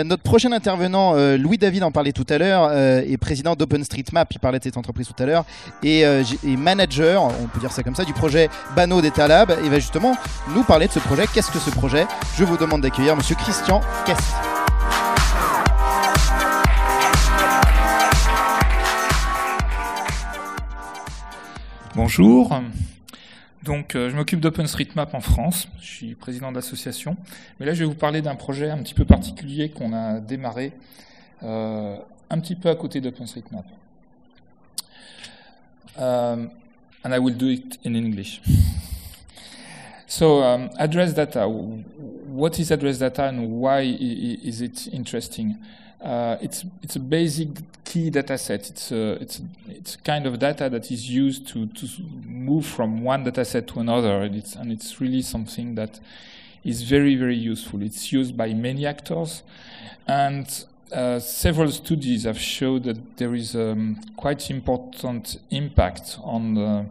Notre prochain intervenant, Louis David en parlait tout à l'heure, est président d'OpenStreetMap, il parlait de cette entreprise tout à l'heure, et manager, on peut dire ça comme ça, du projet Bano Data Lab, et va justement nous parler de ce projet. Qu'est-ce que ce projet? Je vous demande d'accueillir Monsieur Christian Kest. Bonjour. Donc, je m'occupe d'OpenStreetMap en France. Je suis président d'association. Mais là, je vais vous parler d'un projet un petit peu particulier qu'on a démarré un petit peu à côté d'OpenStreetMap. And I will do it in English. So, address data. What is address data and why is it interesting? It's a basic key data set. It's a kind of data that is used to move from one data set to another, and it's really something that is very, very useful. It's used by many actors, and several studies have showed that there is quite important impact on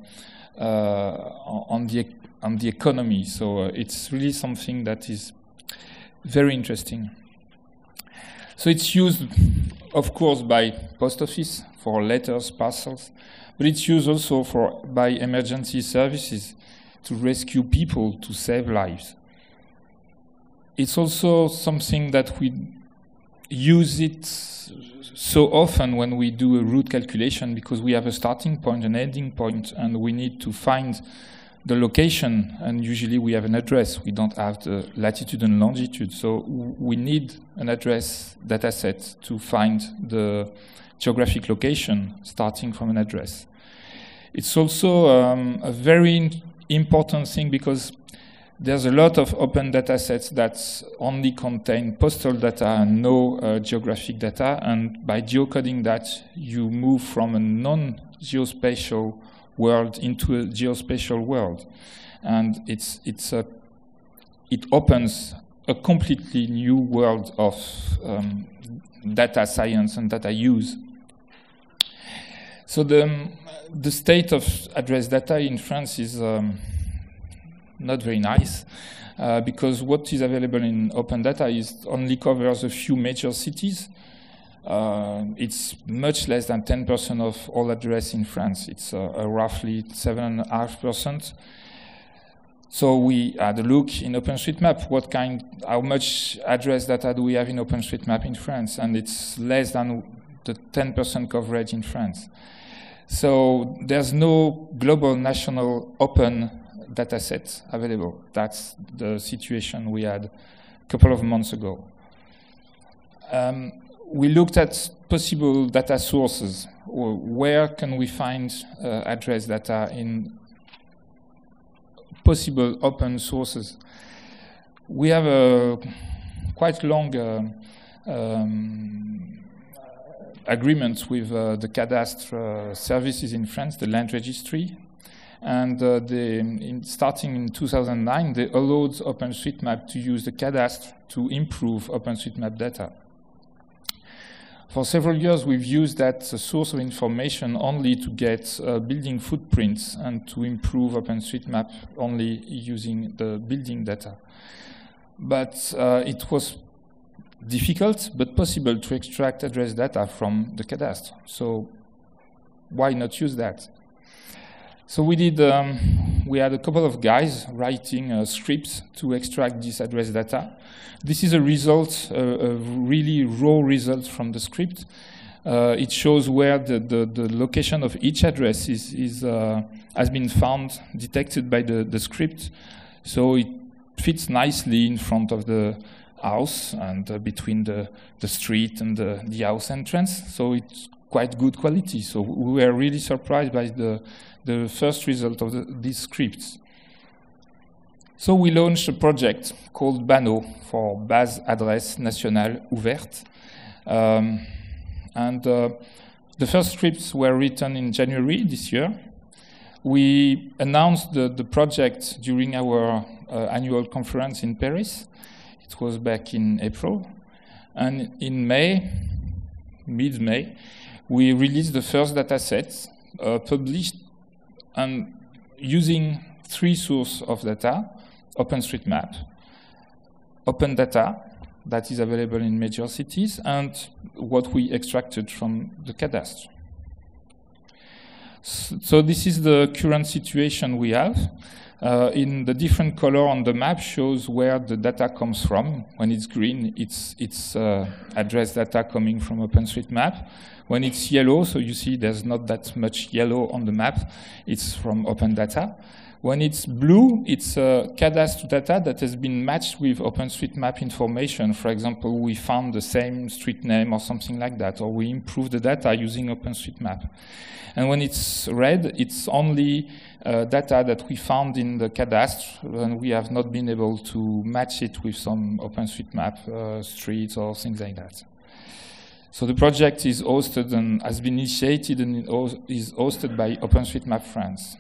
the economy. So it's really something that is very interesting. So it's used, of course, by post office for letters, parcels, but it's used also by emergency services to rescue people, to save lives. It's also something that we use it so often when we do a route calculation, because we have a starting point, an ending point, and we need to find the location, and usually we have an address. We don't have the latitude and longitude, so we need an address data set to find the geographic location starting from an address. It's also a very important thing because there's a lot of open data sets that only contain postal data and no geographic data, and by geocoding that, you move from a non-geospatial world into a geospatial world, and it opens a completely new world of data science and data use. So the state of address data in France is not very nice, because what is available in open data only covers a few major cities. It's much less than 10% of all address in France. It's roughly 7.5%. So we had a look in OpenStreetMap, how much address data do we have in OpenStreetMap in France, and it's less than the 10% coverage in France. So there's no global national open data set available. That's the situation we had a couple of months ago. We looked at possible data sources. Where can we find address data in possible open sources? We have a quite long agreement with the cadastre services in France, the land registry. And starting in 2009, they allowed OpenStreetMap to use the cadastre to improve OpenStreetMap data. For several years, we've used that source of information only to get building footprints and to improve OpenStreetMap only using the building data. But it was difficult but possible to extract address data from the cadastre. So why not use that? So we had a couple of guys writing scripts to extract this address data. This is a result, a really raw result from the script. It shows where the location of each address has been found, detected by the script. So it fits nicely in front of the house and between the street and the house entrance. So it's quite good quality. So we were really surprised by the first result of these scripts. So we launched a project called BANO, for Base Adresse Nationale Ouverte. The first scripts were written in January this year. We announced the project during our annual conference in Paris. It was back in April. And in May, mid-May, we released the first data set, published and using three sources of data: OpenStreetMap, Open Data, that is available in major cities and what we extracted from the cadastre. So this is the current situation we have. In the different color on the map shows where the data comes from. When it's green, it's address data coming from OpenStreetMap. When it's yellow, so you see there's not that much yellow on the map, it's from OpenData. When it's blue, it's cadastre data that has been matched with OpenStreetMap information. For example, we found the same street name or something like that, or we improved the data using OpenStreetMap. And when it's red, it's only data that we found in the cadastre, and we have not been able to match it with some OpenStreetMap streets or things like that. So the project is hosted and has been initiated and is hosted by OpenStreetMap France.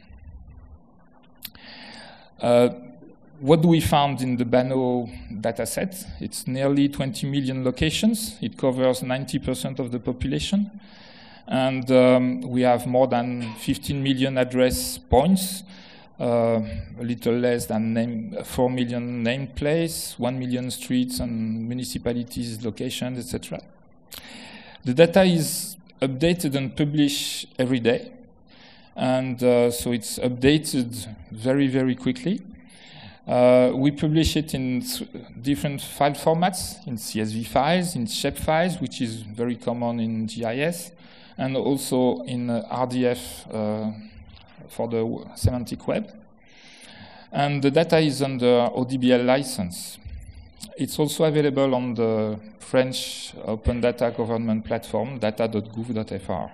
What do we find in the Banno dataset? It's nearly 20 million locations. It covers 90% of the population. And we have more than 15 million address points, a little less than 4 million named places, 1 million streets and municipalities, locations, etc. The data is updated and published every day. And so it's updated very, very quickly. We publish it in different file formats, in CSV files, in shape files, which is very common in GIS, and also in RDF for the semantic web. And the data is under ODBL license. It's also available on the French open data government platform, data.gouv.fr.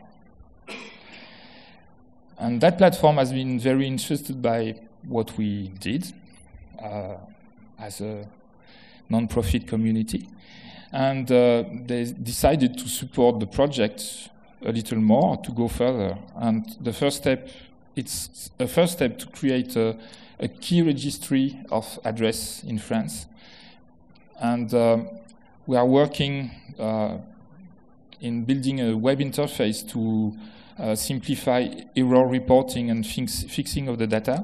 And that platform has been very interested by what we did as a non-profit community. And they decided to support the project a little more, to go further. And the first step, it's a first step to create a key registry of address in France. And we are working in building a web interface to simplify error reporting and fixing of the data.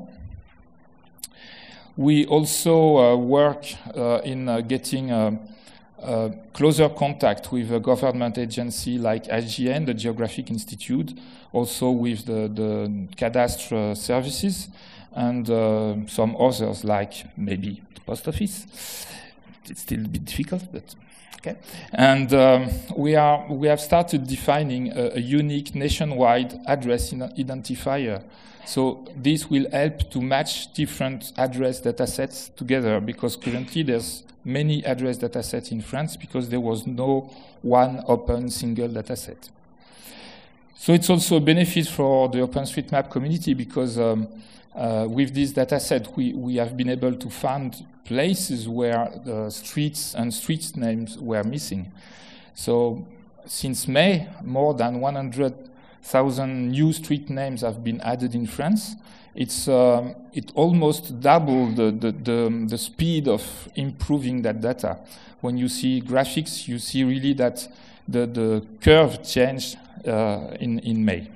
We also work in getting closer contact with a government agency like IGN, the Geographic Institute, also with the cadastre services, and some others like maybe the post office. It's still a bit difficult, but okay. And we have started defining a unique nationwide address identifier. So this will help to match different address datasets together, because currently there's many address datasets in France because there was no one open single dataset. So it's also a benefit for the OpenStreetMap community because with this dataset we have been able to find places where the streets and street names were missing. So since May, more than 100,000 new street names have been added in France. It almost doubled the speed of improving that data. When you see graphics, you see really that the curve changed in May.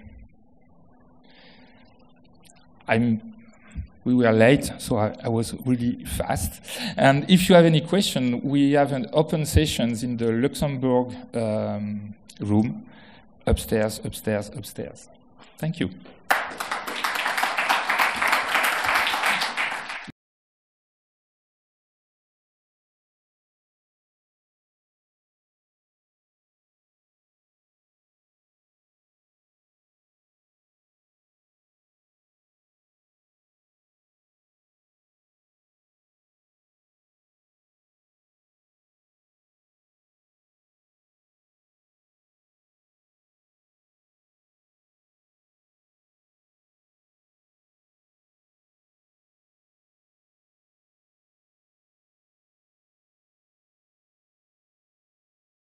We were late, so I was really fast. And if you have any question, we have an open sessions in the Luxembourg room, upstairs. Thank you.